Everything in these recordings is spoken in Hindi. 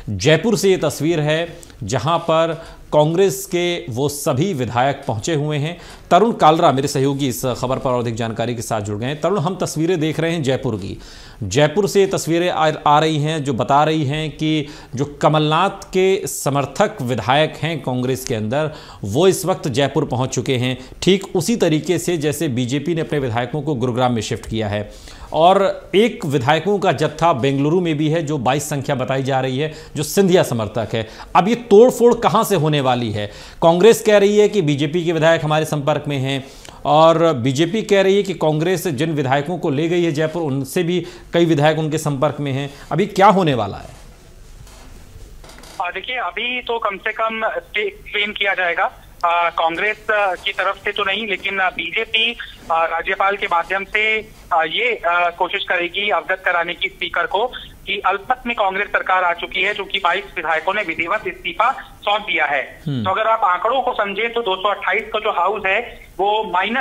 जयपुर से ये तस्वीर है जहां पर कांग्रेस के वो सभी विधायक पहुंचे हुए हैं। तरुण कालरा मेरे सहयोगी इस खबर पर और अधिक जानकारी के साथ जुड़ गए हैं। तरुण, हम तस्वीरें देख रहे हैं जयपुर की। जयपुर से तस्वीरें आ रही हैं जो बता रही हैं कि जो कमलनाथ के समर्थक विधायक हैं कांग्रेस के अंदर, वो इस वक्त जयपुर पहुंच चुके हैं, ठीक उसी तरीके से जैसे बीजेपी ने अपने विधायकों को गुरुग्राम में शिफ्ट किया है। और एक विधायकों का जत्था बेंगलुरु में भी है जो 22 संख्या बताई जा रही है, जो सिंधिया समर्थक है। अब ये तोड़फोड़ कहां से होने वाली है? कांग्रेस कह रही है कि बीजेपी के विधायक हमारे संपर्क में हैं, और बीजेपी कह रही है कि कांग्रेस जिन विधायकों को ले गई है जयपुर, उनसे भी कई विधायक उनके संपर्क में हैं। अभी क्या होने वाला है? देखिए, अभी तो कम से कम क्लेम किया जाएगा कांग्रेस की तरफ से तो नहीं, लेकिन बीजेपी राज्यपाल के माध्यम से ये कोशिश करेगी अवगत कराने की स्पीकर को कि अल्पमत में कांग्रेस सरकार आ चुकी है, क्योंकि 22 विधायकों ने विधिवत इस्तीफा सौंप दिया है। तो अगर आप आंकड़ों को समझे तो 228 का जो हाउस है वो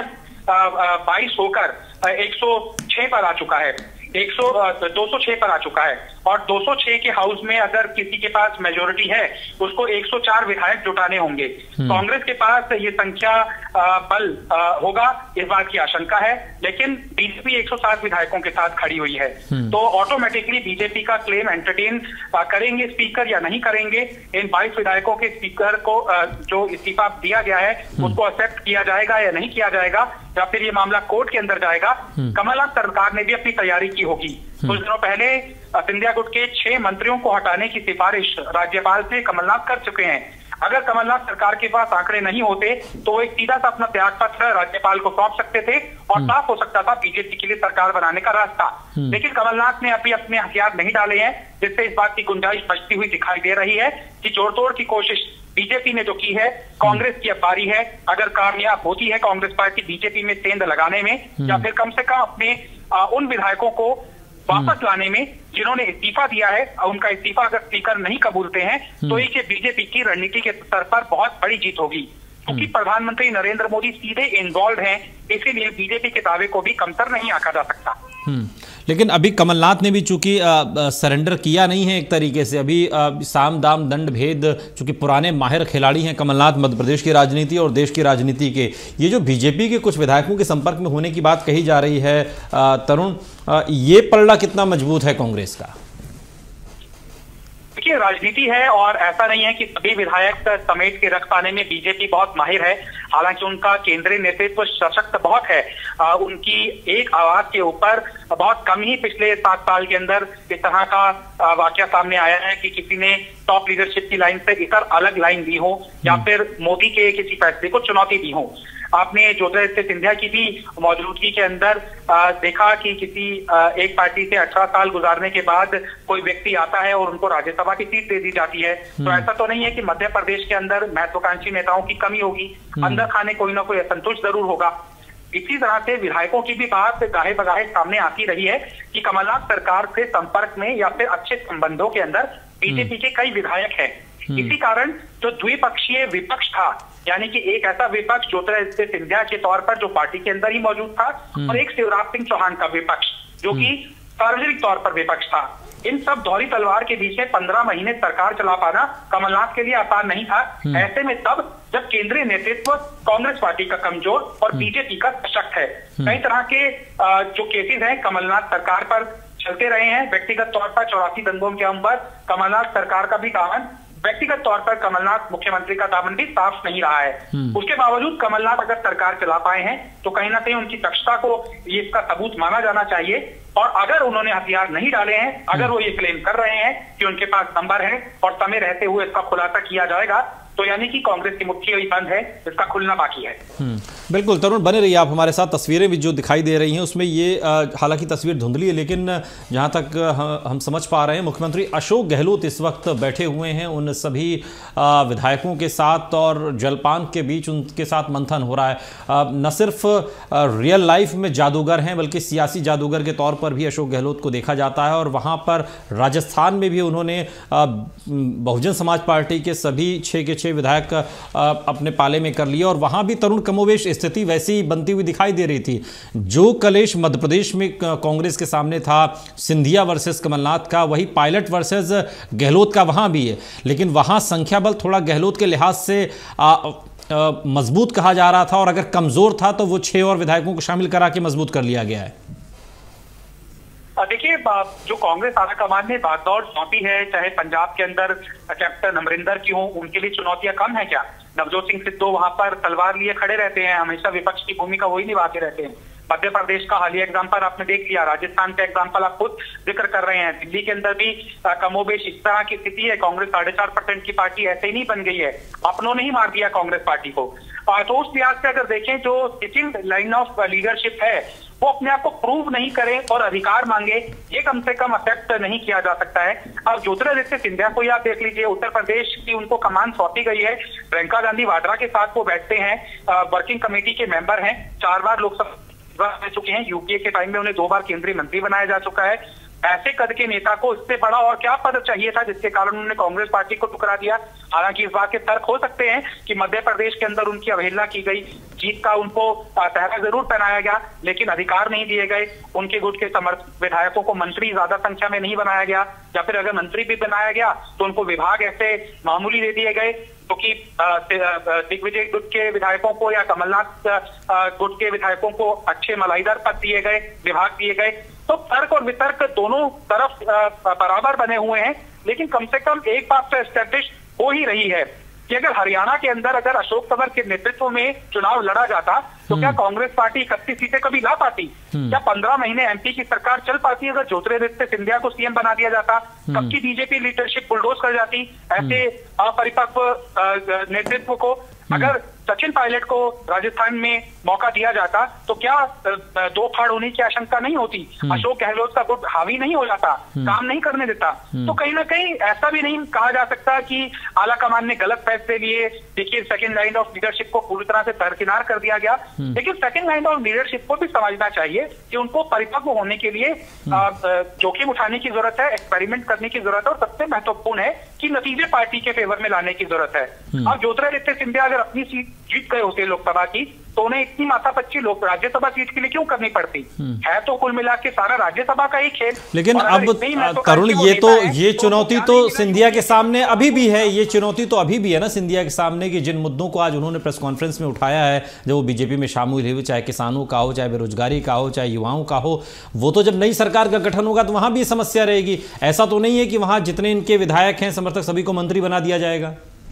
-22 होकर 106 पर आ चुका है, 206 पर आ चुका है। और 206 के हाउस में अगर किसी के पास मेजोरिटी है, उसको 104 विधायक जुटाने होंगे। कांग्रेस के पास ये संख्या बल होगा, इस बात की आशंका है, लेकिन बीजेपी 107 विधायकों के साथ खड़ी हुई है। तो ऑटोमेटिकली बीजेपी का क्लेम एंटरटेन करेंगे स्पीकर या नहीं करेंगे। इन 22 विधायकों के स्पीकर को जो इस्तीफा दिया गया है उसको एक्सेप्ट किया जाएगा या नहीं किया जाएगा, या फिर ये मामला कोर्ट के अंदर जाएगा। कमलनाथ सरकार ने भी अपनी तैयारी की होगी। कुछ दिनों पहले सिंधिया गुट के 6 मंत्रियों को हटाने की सिफारिश राज्यपाल से कमलनाथ कर चुके हैं। अगर कमलनाथ सरकार के पास आंकड़े नहीं होते तो वो एक सीधा सा अपना त्यागपत्र राज्यपाल को सौंप सकते थे और साफ हो सकता था बीजेपी के लिए सरकार बनाने का रास्ता। लेकिन कमलनाथ ने अभी अपने हथियार नहीं डाले हैं, जिससे इस बात की गुंजाइश बचती हुई दिखाई दे रही है कि जोड़तोड़ की कोशिश बीजेपी ने जो की है, कांग्रेस की अब बारी है। अगर कामयाब होती है कांग्रेस पार्टी बीजेपी में सेंध लगाने में, या फिर कम से कम अपने उन विधायकों को वापस लाने में जिन्होंने इस्तीफा दिया है, उनका इस्तीफा अगर स्पीकर नहीं कबूलते हैं, तो ये बीजेपी की रणनीति के स्तर पर बहुत बड़ी जीत होगी। क्योंकि प्रधानमंत्री नरेंद्र मोदी सीधे इन्वॉल्व हैं, इसीलिए बीजेपी के दावे को भी कमतर नहीं आंका जा सकता। लेकिन अभी कमलनाथ ने भी चूंकि सरेंडर किया नहीं है एक तरीके से, अभी साम दाम दंड भेद, चूंकि पुराने माहिर खिलाड़ी हैं कमलनाथ मध्य प्रदेश की राजनीति और देश की राजनीति के, ये जो बीजेपी के कुछ विधायकों के संपर्क में होने की बात कही जा रही है तरुण, ये पलड़ा कितना मजबूत है कांग्रेस का? देखिए, राजनीति है और ऐसा नहीं है कि सभी विधायक समेट के रख पाने में बीजेपी बहुत माहिर है। हालांकि उनका केंद्रीय नेतृत्व सशक्त बहुत है। उनकी एक आवाज के ऊपर बहुत कम ही पिछले 7 साल के अंदर इस तरह का वाकया सामने आया है कि किसी ने टॉप लीडरशिप की लाइन से इतर अलग लाइन दी हो, या फिर मोदी के किसी फैसले को चुनौती दी हो। आपने ज्योतिरादित्य सिंधिया की भी मौजूदगी के अंदर देखा कि किसी एक पार्टी से 18 साल गुजारने के बाद कोई व्यक्ति आता है और उनको राज्यसभा की सीट दे दी जाती है। तो ऐसा तो नहीं है कि मध्य प्रदेश के अंदर महत्वाकांक्षी नेताओं की कमी होगी, अंदर खाने कोई ना कोई असंतुष्ट जरूर होगा। इसी तरह से विधायकों की भी बात गाहे बगाहे सामने आती रही है कि कमलनाथ सरकार से संपर्क में या फिर अच्छे संबंधों के अंदर बीजेपी के कई विधायक हैं। इसी कारण जो द्विपक्षीय विपक्ष था, यानी कि एक ऐसा विपक्ष ज्योतिरादित्य सिंधिया के तौर पर जो पार्टी के अंदर ही मौजूद था, और एक शिवराज सिंह चौहान का विपक्ष जो कि सार्वजनिक तौर पर विपक्ष था, इन सब दोहरी तलवार के बीच में 15 महीने सरकार चला पाना कमलनाथ के लिए आसान नहीं था। ऐसे में तब जब केंद्रीय नेतृत्व कांग्रेस पार्टी का कमजोर और बीजेपी का सशक्त है, कई तरह के जो केसेस हैं कमलनाथ सरकार पर चलते रहे हैं। व्यक्तिगत तौर पर 84 दंगों के हम पर कमलनाथ सरकार का भी दामन, व्यक्तिगत तौर पर कमलनाथ मुख्यमंत्री का दामन भी साफ नहीं रहा है। उसके बावजूद कमलनाथ अगर सरकार चला पाए हैं तो कहीं ना कहीं उनकी दक्षता को ये इसका सबूत माना जाना चाहिए। और अगर उन्होंने हथियार नहीं डाले हैं, अगर वो ये क्लेम कर रहे हैं कि उनके पास नंबर है और समय रहते हुए इसका खुलासा किया जाएगा, तो यानी कि कांग्रेस की मुट्ठी अभी बंद है, इसका खुलना बाकी है। बिल्कुल तरुण, बने रहिए आप हमारे साथ। तस्वीरें भी जो दिखाई दे रही हैं उसमें ये हालांकि तस्वीर धुंधली है, लेकिन जहां तक हम समझ पा रहे हैं मुख्यमंत्री अशोक गहलोत इस वक्त बैठे हुए हैं उन सभी विधायकों के साथ, और जलपान के बीच उनके साथ मंथन हो रहा है। न सिर्फ रियल लाइफ में जादूगर हैं, बल्कि सियासी जादूगर के तौर पर भी अशोक गहलोत को देखा जाता है। और वहां पर राजस्थान में भी उन्होंने बहुजन समाज पार्टी के सभी 6 के 6 5-6 विधायक अपने पाले में कर लिया और वहां भी तरुण कमोवेश स्थिति वैसी बनती हुई दिखाई दे रही थी। जो कलेश मध्य प्रदेश में कांग्रेस के सामने था सिंधिया वर्सेस कमलनाथ का, वही पायलट वर्सेस गहलोत का वहां भी है, लेकिन वहां संख्या बल थोड़ा गहलोत के लिहाज से मजबूत कहा जा रहा था और अगर कमजोर था तो वो 6 और विधायकों को शामिल करा के मजबूत कर लिया गया है। देखिए, जो कांग्रेस आलाकमान ने बागदौड़ सौंपी है, चाहे पंजाब के अंदर कैप्टन अमरिंदर की हो, उनके लिए चुनौतियां कम है क्या? नवजोत सिंह सिद्धू वहां पर तलवार लिए खड़े रहते हैं, हमेशा विपक्ष की भूमिका वही निभाते रहते हैं। मध्य प्रदेश का हालिया एग्जाम्पल आपने देख लिया, राजस्थान का एग्जाम्पल आप खुद जिक्र कर रहे हैं, दिल्ली के अंदर भी कमोबेश इस तरह की स्थिति है। कांग्रेस 4.5% की पार्टी ऐसे ही नहीं बन गई है, अपनों ने ही मार दिया कांग्रेस पार्टी को। तो उस लिहाज से अगर देखें, जो सिटिंग लाइन ऑफ लीडरशिप है वो अपने आप को प्रूव नहीं करे और अधिकार मांगे, ये कम से कम एक्सेप्ट नहीं किया जा सकता है। अब ज्योतिरादित्य सिंधिया को आप देख लीजिए, उत्तर प्रदेश की उनको कमान सौंपी गई है, प्रियंका गांधी वाड्रा के साथ वो बैठते हैं, वर्किंग कमेटी के मेंबर हैं, 4 बार लोकसभा में चुके हैं, यूपीए के टाइम में उन्हें 2 बार केंद्रीय मंत्री बनाया जा चुका है। ऐसे कद के नेता को इससे बड़ा और क्या पद चाहिए था जिसके कारण उन्होंने कांग्रेस पार्टी को ठुकरा दिया? हालांकि इस बात के तर्क हो सकते हैं कि मध्य प्रदेश के अंदर उनकी अवहेलना की गई, जीत का उनको पहरा जरूर पहनाया गया लेकिन अधिकार नहीं दिए गए, उनके गुट के समर्थित विधायकों को मंत्री ज्यादा संख्या में नहीं बनाया गया, या फिर अगर मंत्री भी बनाया गया तो उनको विभाग ऐसे मामूली दे दिए गए क्योंकि दिग्विजय गुट के विधायकों को या कमलनाथ गुट के विधायकों को अच्छे मलाईदार पद दिए गए, विभाग दिए गए। तो तर्क और वितर्क दोनों तरफ बराबर बने हुए हैं, लेकिन कम से कम एक बात तो एस्टैब्लिश हो ही रही है कि अगर हरियाणा के अंदर अगर अशोक तंवर के नेतृत्व में चुनाव लड़ा जाता तो क्या कांग्रेस पार्टी 31 सीटें कभी ला पाती? क्या 15 महीने एमपी की सरकार चल पाती अगर ज्योतिरादित्य सिंधिया को सीएम बना दिया जाता? कब की बीजेपी लीडरशिप बुलडोज कर जाती ऐसे अपरिपक्व नेतृत्व को? अगर सचिन पायलट को राजस्थान में मौका दिया जाता तो क्या 2 फाड़ होने की आशंका नहीं होती? अशोक गहलोत का गुट हावी नहीं हो जाता, काम नहीं करने देता? तो कहीं ना कहीं ऐसा भी नहीं कहा जा सकता कि आलाकमान ने गलत फैसले लिए। देखिए, सेकंड लाइन ऑफ लीडरशिप को पूरी तरह से दरकिनार कर दिया गया, लेकिन सेकंड लाइन ऑफ लीडरशिप को भी समझना चाहिए कि उनको परिपक्व होने के लिए जोखिम उठाने की जरूरत है, एक्सपेरिमेंट करने की जरूरत है, और सबसे महत्वपूर्ण है कि नतीजे पार्टी के फेवर में लाने की जरूरत है। अब ज्योतिरादित्य सिंधिया अगर अपनी सीट जीत गए होते लोकसभा की तो उन्हें इतनी माथापच्ची लोग राज्यसभा सीट के लिए क्यों करनी पड़ती है? तो कुल मिला के सारा राज्यसभा का ही खेल। लेकिन अब तरुण, ये चुनौती तो सिंधिया के सामने अभी भी है, ये चुनौती तो अभी भी है ना सिंधिया के सामने कि जिन मुद्दों को आज उन्होंने प्रेस कॉन्फ्रेंस में उठाया है, जब वो बीजेपी में शामिल हुए, चाहे किसानों का हो, चाहे बेरोजगारी का हो, चाहे युवाओं का हो, वो तो जब नई सरकार का गठन होगा तो वहां भी समस्या रहेगी। ऐसा तो नहीं है कि वहां जितने इनके विधायक हैं, समर्थक, सभी को मंत्री बना दिया जाएगा।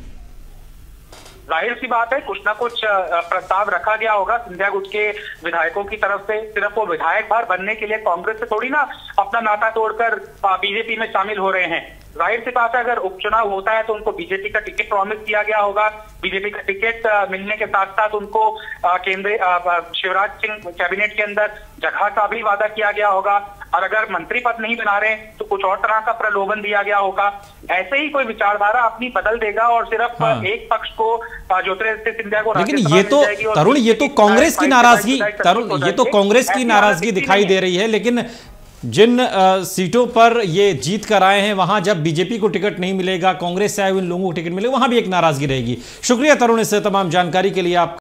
जाहिर सी बात है, कुछ ना कुछ प्रस्ताव रखा गया होगा सिंधिया गुट के विधायकों की तरफ से। सिर्फ वो विधायक बार बनने के लिए कांग्रेस से थोड़ी ना अपना नाता तोड़कर बीजेपी में शामिल हो रहे हैं। जाहिर सी बात है, अगर उपचुनाव होता है तो उनको बीजेपी का टिकट प्रॉमिस किया गया होगा। बीजेपी का टिकट मिलने के साथ साथ उनको केंद्रीय शिवराज सिंह कैबिनेट के अंदर जगह का भी वादा किया गया होगा, और अगर मंत्री पद नहीं बना रहे तो कुछ और तरह का प्रलोभन दिया गया होगा। ऐसे ही कोई विचारधारा अपनी बदल देगा और सिर्फ एक पक्ष को ज्योतिरादित्य सिंधिया को। लेकिन ये तो तरुण, ये तो कांग्रेस की नाराजगी, तरुण, ये तो कांग्रेस की नाराजगी दिखाई दे रही है, लेकिन जिन सीटों पर ये जीत कर आए हैं वहां जब बीजेपी को टिकट नहीं मिलेगा, कांग्रेस से आए हुए लोगों को टिकट मिलेगा, वहां भी एक नाराजगी रहेगी। शुक्रिया तरुण इस तमाम जानकारी के लिए। आप